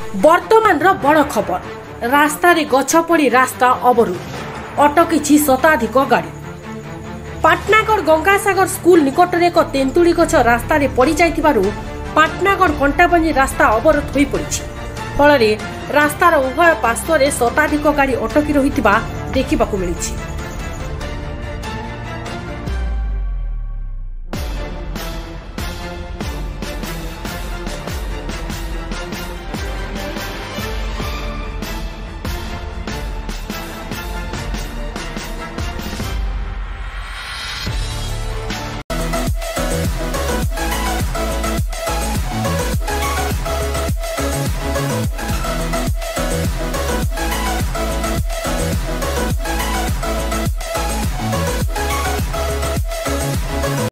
वर्तमान बड़ खबर रास्तार गछपड़ी रास्ता अवरुद्ध अटकी शताधिक गाड़ी। पाटनागढ़ गंगासागर स्कूल निकट में एक तेंतुड़ी गछ रास्ता पड़ जाइथिबारु पाटनागढ़ कंटाबंजी रास्ता अवरोध हो पड़ी। फल रास्तार उभय पार्श्व शताधिक गाड़ी अटकी रही देखा मिली।